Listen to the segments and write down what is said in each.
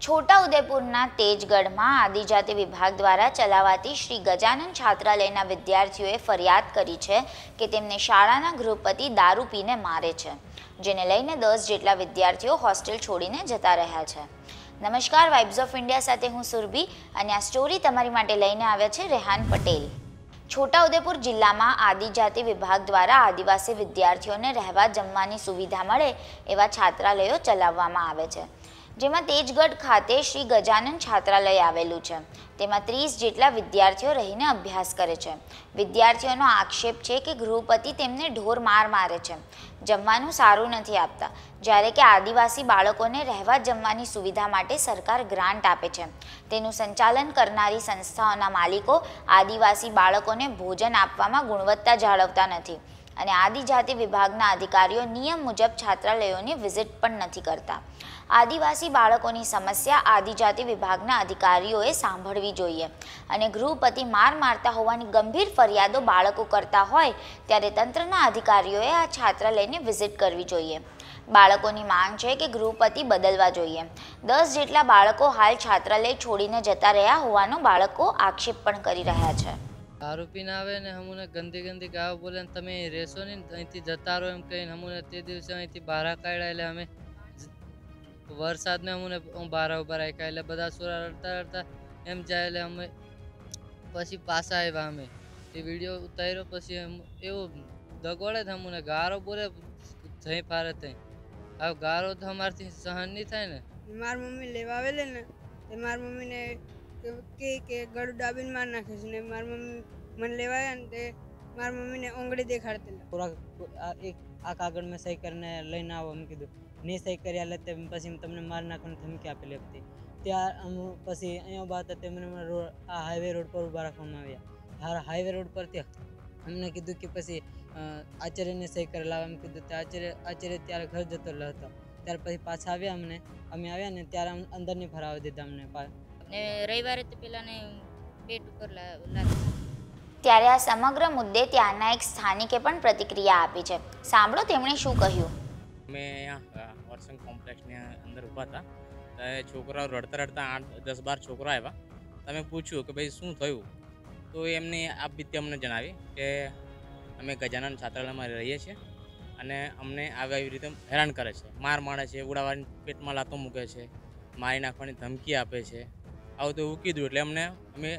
છોટાઉદેપુરના તેજગઢમાં આદિજાતિ વિભાગ દ્વારા ચલાવાતી શ્રી ગજાનન છાત્રાલયના વિદ્યાર્થીઓએ ફરિયાદ કરી છે કે તેમને શાળાના ગૃહપતિ દારૂ પીને મારે છે, જેને લઈને 10 જેટલા વિદ્યાર્થીઓ હોસ્ટેલ છોડીને જતા રહ્યા છે। નમસ્કાર, વાઇબ્સ ઓફ ઇન્ડિયા સાથે હું સુરભી અને આ સ્ટોરી તમારી માટે લઈને આવ્યા છે રેહાન પટેલ। છોટાઉદેપુર જિલ્લામાં આદિજાતિ વિભાગ દ્વારા આદિવાસી વિદ્યાર્થીઓને રહેવા જમવાની સુવિધા મળે એવા છાત્રાલયો ચલાવવામાં આવે છે, જેમાં તેજગઢ ખાતે શ્રી ગજાનન છાત્રાલય આવેલું છે। તેમાં 30 જેટલા વિદ્યાર્થીઓ રહીને અભ્યાસ કરે છે। વિદ્યાર્થીઓનો આક્ષેપ છે કે ગૃહપતિ તેમને ઢોર માર મારે છે, જમવાનું સારું નથી આપતા, જ્યારે કે આદિવાસી બાળકોને રહેવા જમવાની સુવિધા માટે સરકાર ગ્રાન્ટ આપે છે। તેનું સંચાલન કરનારી સંસ્થાઓના માલિકો આદિવાસી બાળકોને ભોજન આપવામાં ગુણવત્તા જાળવતા નથી અને આદિજાતિ વિભાગના અધિકારીઓ નિયમ મુજબ છાત્રાલયોની વિઝિટ પણ નથી કરતા। આદિવાસી બાળકોની સમસ્યા આદિજાતિ વિભાગના અધિકારીઓએ સાંભળવી જોઈએ અને ગૃહપતિ માર મારતા હોવાની ગંભીર ફરિયાદો બાળકો કરતા હોય ત્યારે તંત્રના અધિકારીઓએ આ છાત્રાલયને વિઝિટ કરવી જોઈએ। બાળકોની માંગ છે કે ગૃહપતિ બદલવા જોઈએ। 10 જેટલા બાળકો હાલ છાત્રાલય છોડીને જતા રહ્યા હોવાનો બાળકો આક્ષેપ પણ કરી રહ્યા છે। दारू पीने आवे ने हमने गंदी गंदी गाव बोले तमे रेसो नहीं अहींथी जता रहो एम कहीने हमने ते दिवसे अहींथी बहार काढ्या એટલે અમે વરસાદ ને અમને બહાર ઉભા રાખ્યા એટલે બધા છોરા રડતા રડતા એમ જાય એટલે અમે પછી પાછા આવ્યા। અમે એ વિડીયો ઉતાર્યો પછી એવો દગોડે છે અમને ગારો બોલે જઈ ફારે તઈ આ ગારો તો અમારથી સહન નહીં થાય ને। માર મમ્મી લેવા આવેલે ને તે માર મમ્મીને કે ગળું દાબીને માર નાખે છે ને માર મમ્મી મને લેવા આવ્યા ને તે માર મમ્મીને ઓંગળી દેખાડતેલા પૂરા એક આ કાગળ મેં સહી કરીને લઈને આવો એમ કીધું। નહીં સહી કર્યા એટલે તે પછી તમને માર નાખવાની ધમકી આપેલી હતી। ત્યાં અમે પછી અહીંયા ઉભા હતા તે મને આ હાઈવે રોડ પર ઊભા રાખવામાં આવ્યા। હાઈવે રોડ પરથી અમને કીધું કે પછી આચાર્યને સહી કરેલા એમ કીધું। તે આચાર્ય ત્યારે ઘર જતો હતો, ત્યાર પછી પાછા આવ્યા અમે આવ્યા ને ત્યારે અંદર નહીં ફરાવી દીધા અમને ને રવિવારે તો પેલાને પેટ ઉપર ત્યારે આ સમગ્ર મુદ્દે ત્યાંના એક સ્થાનિકે પણ પ્રતિક્રિયા આપી છે। સાંભળો તેમણે શું કહ્યું। અમે અહીંયા વર્સન કોમ્પ્લેક્સની અંદર ઊભા હતા તો છોકરાઓ રડતા રડતા 8-10-12 છોકરા આવ્યા। તમે પૂછ્યું કે ભાઈ શું થયું તો એમને આ બીતે અમને જણાવી કે અમે ગજાનન છાત્રાલયમાં રહીએ છીએ અને અમને આવી રીતે હેરાન કરે છે, માર મારે છે, ઉડાવવાની પેટમાં લાતો મૂકે છે, મારી નાખવાની ધમકી આપે છે। આવું તો એવું કીધું એટલે અમે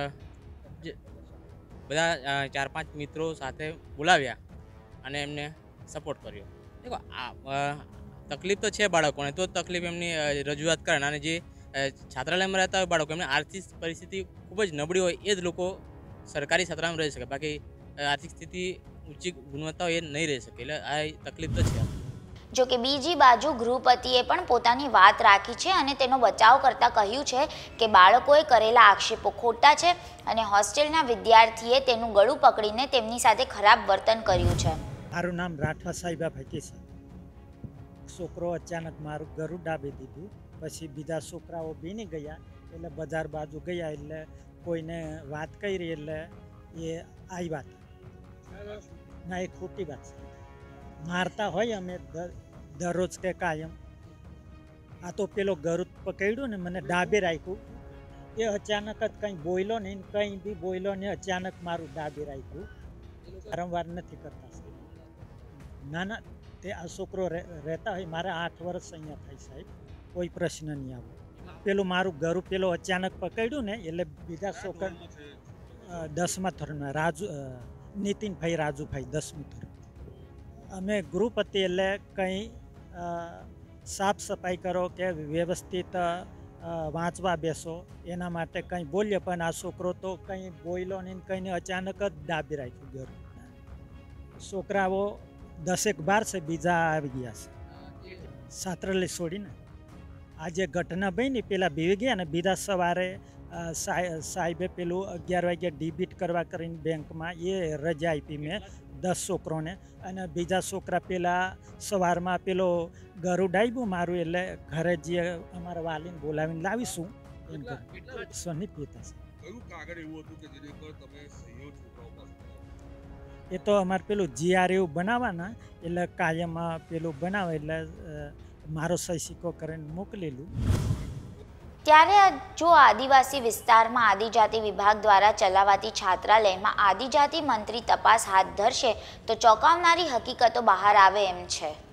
બધા 4-5 મિત્રો સાથે બોલાવ્યા અને એમને સપોર્ટ કર્યો। देखो तकलीफ तो है बाळकों ने तो तकलीफ एमनी रजूआत करे અને જે છાત્રાલયમાં રહેતા હોય બાળકો એમને આર્થિક પરિસ્થિતિ ખૂબ જ નબળી હોય એ જ લોકો સરકારી છાત્રાલયમાં રહી શકે, બાકી આર્થિક સ્થિતિ ઊંચી ગુણવત્તા હોય એ નહીં રહી શકે, એટલે આ તકલીફ તો છે। જો કે બીજી બાજુ ગૃહપતિએ પણ પોતાની વાત રાખી છે અને તેનો બચાવ કરતા કહ્યું છે કે બાળકોએ કરેલા આક્ષેપો ખોટા છે અને હોસ્ટેલના વિદ્યાર્થીએ તેનું ગળું પકડીને તેમની સાથે ખરાબ વર્તન કર્યું છે। મારું નામ રાઠવા સાહેબાભાઈ છે। છોકરો અચાનક મારું ગળું દાબી દીધું, પછી બીજા છોકરાઓ બીની ગયા એટલે બજાર બાજુ ગયા એટલે કોઈને વાત કરી એટલે એ આવ્યા ના, એ ખોટી વાત છે। મારતા હોય અમે દરરોજ કે કાયમ, આ તો પેલો ગળું પકડ્યું ને મને ડાબે રાખ્યું, એ અચાનક જ કંઈ બોલ્યો નહીં, કંઈ બી બોલ્યો ને અચાનક મારું ડાબે રાખ્યું, વારંવાર નથી કરતા। ના ના, તે આ છોકરો રહેતા હોય મારે 8 વર્ષ અહીંયા થાય સાહેબ, કોઈ પ્રશ્ન નહીં આવે। પેલું મારું ગળું પેલો અચાનક પકડ્યું ને એટલે બીજા છોકરા 10મા ધોરણમાં નીતિનભાઈ રાજુભાઈ 10મું ધોરણ। અમે ગૃહપતિ એટલે કંઈ સાફ સફાઈ કરો કે વ્યવસ્થિત વાંચવા બેસો એના માટે કંઈ બોલીએ, પણ આ છોકરો તો કંઈ બોલ્યો નહીં, કંઈને અચાનક જ દાબી રાખ્યું ગળું। છોકરાઓ 10-12 છે, બીજા આવી ગયા છે છાત્રાલય છોડીને। આજે ઘટના બની પેલા બીવી ગયા ને બીજા સવારે સાહેબે પેલું 11 વાગે ડિબિટ કરવા કરીને બેંકમાં એ રજા આપી મેં 10 છોકરોને, અને બીજા છોકરા પેલા સવારમાં પેલો ગળું ડાબ્યું મારું એટલે ઘરે જે અમારા વાલીને બોલાવીને લાવીશું એમ સોની પીતા છે। એ તો અમારે પેલું GR એવું બનાવવાના એટલે કાયમ પેલું બનાવે એટલે મારો સહી સિક્કો કરીને મોકલેલું। ત્યારે જો આદિવાસી વિસ્તારમાં આદિજાતિ વિભાગ દ્વારા ચલાવાતી છાત્રાલયમાં આદિજાતિ મંત્રી તપાસ હાથ ધરશે તો ચોંકાવનારી હકીકતો બહાર આવે એમ છે।